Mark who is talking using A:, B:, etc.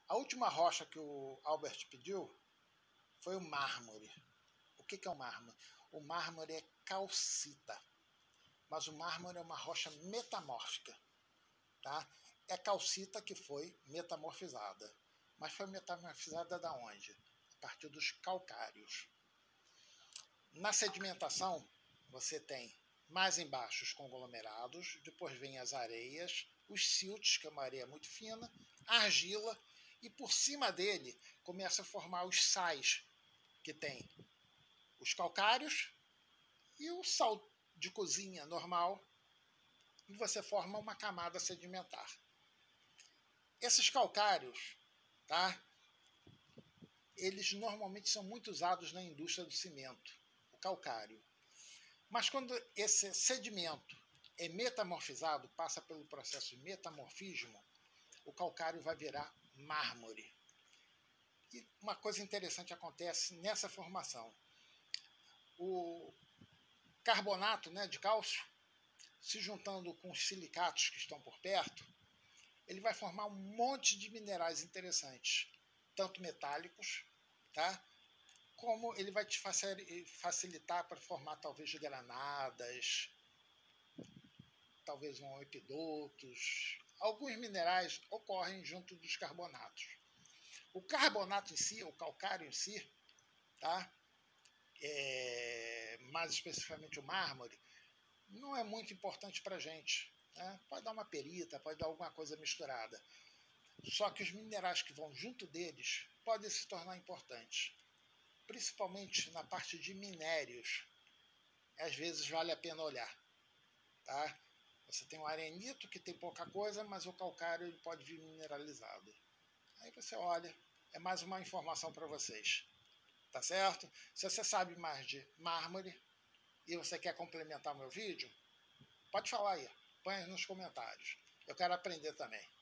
A: A última rocha que o Albert pediu foi o mármore. O que é o mármore? O mármore é calcita, mas o mármore é uma rocha metamórfica. Tá? É calcita que foi metamorfizada. Mas foi metamorfizada da onde? A partir dos calcários. Na sedimentação, você tem mais embaixo os conglomerados, depois vem as areias, os siltes, que é uma areia muito fina, a argila, e por cima dele começa a formar os sais, que tem os calcários e o sal de cozinha normal, e você forma uma camada sedimentar. Esses calcários, tá? Eles normalmente são muito usados na indústria do cimento, o calcário. Mas quando esse sedimento é metamorfizado, passa pelo processo de metamorfismo, o calcário vai virar mármore. E uma coisa interessante acontece nessa formação. O carbonato, né, de cálcio, se juntando com os silicatos que estão por perto, ele vai formar um monte de minerais interessantes, tanto metálicos, tá? Como ele vai te facilitar para formar talvez granadas, talvez epidotos. Alguns minerais ocorrem junto dos carbonatos. O carbonato em si, o calcário em si, tá? Mais especificamente o mármore, não é muito importante para a gente. Né? Pode dar uma perita, pode dar alguma coisa misturada. Só que os minerais que vão junto deles podem se tornar importantes. Principalmente na parte de minérios. Às vezes vale a pena olhar. Tá? Você tem o arenito, que tem pouca coisa, mas o calcário ele pode vir mineralizado. Aí você olha, é mais uma informação para vocês. Tá certo? Se você sabe mais de mármore e você quer complementar o meu vídeo, pode falar aí, põe nos comentários. Eu quero aprender também.